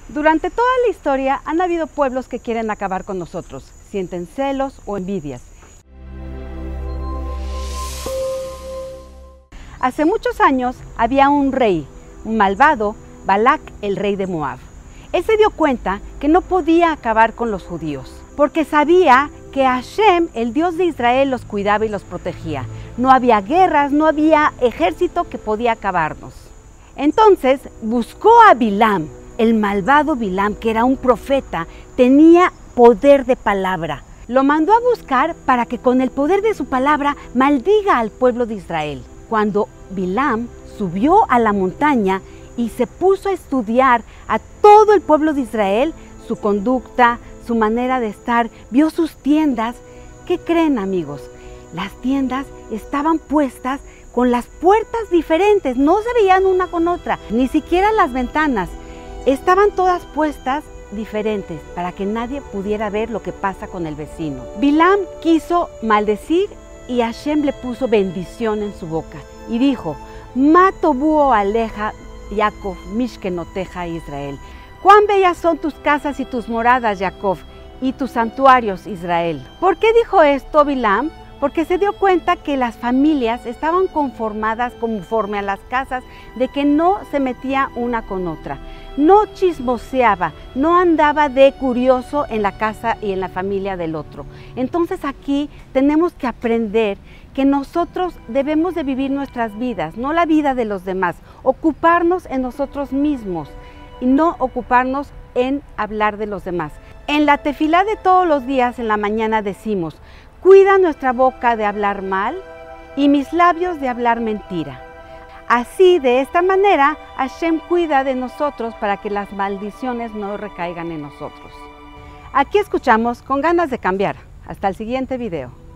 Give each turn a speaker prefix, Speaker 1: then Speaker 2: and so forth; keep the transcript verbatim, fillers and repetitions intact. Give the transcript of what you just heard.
Speaker 1: Durante toda la historia han habido pueblos que quieren acabar con nosotros, sienten celos o envidias. Hace muchos años había un rey, un malvado, Balac, el rey de Moab. Él se dio cuenta que no podía acabar con los judíos, porque sabía que Hashem, el Dios de Israel, los cuidaba y los protegía. No había guerras, no había ejército que podía acabarnos. Entonces buscó a Bilam, el malvado Bilam, que era un profeta, tenía poder de palabra. Lo mandó a buscar para que con el poder de su palabra maldiga al pueblo de Israel. Cuando Bilam subió a la montaña y se puso a estudiar a todo el pueblo de Israel, su conducta, su manera de estar, vio sus tiendas. ¿Qué creen, amigos? Las tiendas estaban puestas con las puertas diferentes, no se veían una con otra, ni siquiera las ventanas. Estaban todas puestas diferentes para que nadie pudiera ver lo que pasa con el vecino. Bilam quiso maldecir y Hashem le puso bendición en su boca y dijo: Mato búho aleja Jacob, mishkenoteja Israel. Cuán bellas son tus casas y tus moradas, Jacob, y tus santuarios, Israel. ¿Por qué dijo esto Bilam? Porque se dio cuenta que las familias estaban conformadas conforme a las casas, de que no se metía una con otra, no chismoseaba, no andaba de curioso en la casa y en la familia del otro. Entonces aquí tenemos que aprender que nosotros debemos de vivir nuestras vidas, no la vida de los demás, ocuparnos en nosotros mismos y no ocuparnos en hablar de los demás. En la tefilá de todos los días en la mañana decimos: cuida nuestra boca de hablar mal y mis labios de hablar mentira. Así, de esta manera, Hashem cuida de nosotros para que las maldiciones no recaigan en nosotros. Aquí escuchamos Con Ganas de Cambiar. Hasta el siguiente video.